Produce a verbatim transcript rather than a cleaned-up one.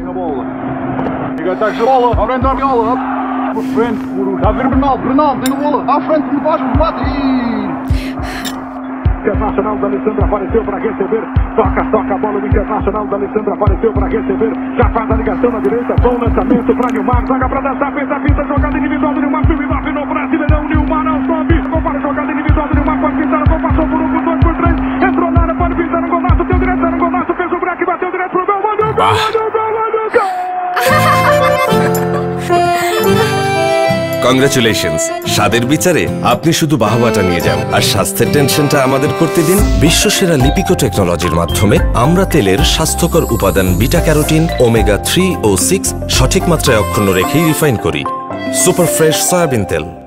Na bola. Chega ataques a bola. À frente, à bola. Por frente, por... Está a ver Bernal. Bernal, tem a bola. À frente, por baixo, por bate. Internacional da Alessandra apareceu para receber. Toca, toca a bola. O Internacional da Alessandra apareceu para receber. Já faz a ligação na direita. Bom lançamento para Nilmar. Joga para dançar. Fez a pista. Jogada individual do Nilmar. Nilmar no Brasileirão. Nilmar não sobe. Para a jogada individual do Nilmar. Pode pintar. Passou por um, por dois, por três. Entrou na área. Pode pintar. Um golaço. Teu direito. Um golaço. Fez o break. Bateu direto pro gol. Mandou gol. Mandou gol. Mandou gol. Congratulations. স্বাদের বিচারে আপনি শুধু বাহবাটা নিয়ে যান, আর স্বাস্থ্যের টেনশনটা আমাদের করতে দিন। বিশ্বসেরা লিপিকো টেকনোলজির মাধ্যমে আমরা তেলের স্বাস্থ্যকর উপাদান বিটা ক্যারোটিন, ওমেগা থ্রি ও সিক্স সঠিক মাত্রায় অক্ষুণ্ণ রেখেই রিফাইন করি। সুপার ফ্রেশ সয়াবিন তেল।